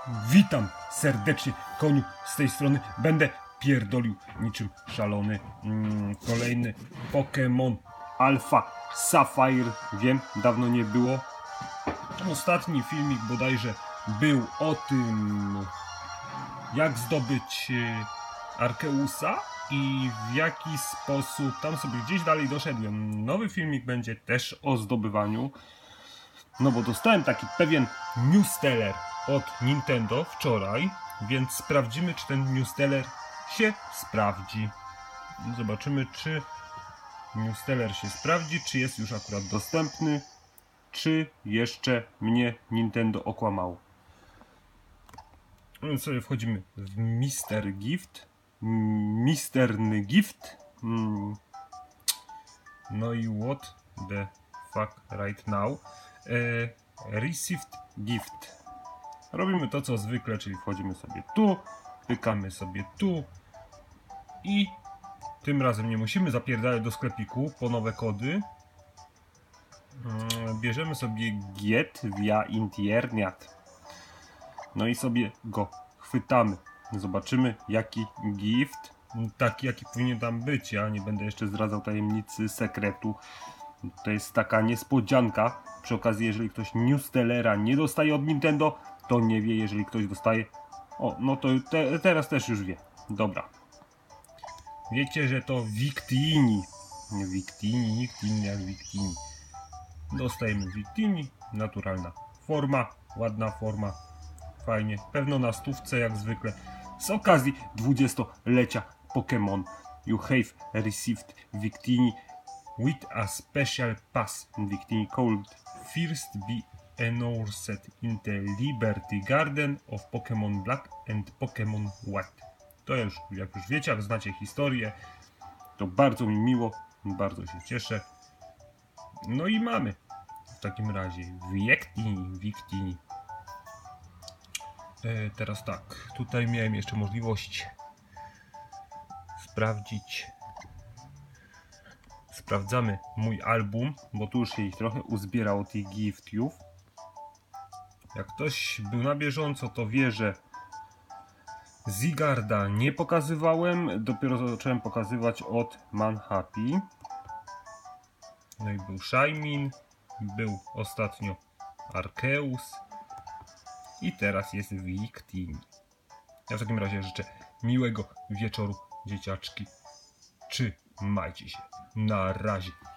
Witam serdecznie, Koniu z tej strony. Będę pierdolił niczym szalony. Kolejny Pokémon Alpha Sapphire. Wiem, dawno nie było. Ostatni filmik bodajże był o tym, jak zdobyć Arkeusa i w jaki sposób tam sobie gdzieś dalej doszedłem. Nowy filmik będzie też o zdobywaniu. No bo dostałem taki pewien newsteller od Nintendo wczoraj, więc sprawdzimy, czy ten newsteller się sprawdzi. Zobaczymy, czy newsteller się sprawdzi, czy jest już akurat dostępny, czy jeszcze mnie Nintendo okłamało. Więc sobie wchodzimy w Mr. Gift. Misterny Gift. No i what the fuck right now. Received Gift. Robimy to co zwykle, czyli wchodzimy sobie tu, pykamy sobie tu i tym razem nie musimy zapierdalać do sklepiku po nowe kody. Bierzemy sobie get via internet. No i sobie go chwytamy. Zobaczymy jaki gift, taki jaki powinien tam być. Ja nie będę jeszcze zdradzał tajemnicy sekretu. To jest taka niespodzianka. Przy okazji, jeżeli ktoś newstellera nie dostaje od Nintendo, to nie wie, jeżeli ktoś dostaje. O, no to teraz też już wie. Dobra. Wiecie, że to Victini. Nie Victini, nikt inny jak Victini. Dostajemy Victini. Naturalna forma, ładna forma. Fajnie. Pewno na stówce jak zwykle. Z okazji 20-lecia Pokémon. You have received Victini with a special pass. Victini could first be enoursed in the Liberty Garden of Pokémon Black and Pokémon White. To już, jak już wiecie, jak znacie historię, to bardzo mi miło, bardzo się cieszę. No i mamy w takim razie Victini. Teraz tak, tutaj miałem jeszcze możliwość sprawdzić. Sprawdzamy mój album, bo tu już się ich trochę uzbierało tych giftów. Jak ktoś był na bieżąco, to wie, że Zygarda nie pokazywałem, dopiero zacząłem pokazywać od Manhappy. No i był Shaymin, był ostatnio Arceus i teraz jest Victini. Ja w takim razie życzę miłego wieczoru, dzieciaczki. Trzymajcie się. Na razie.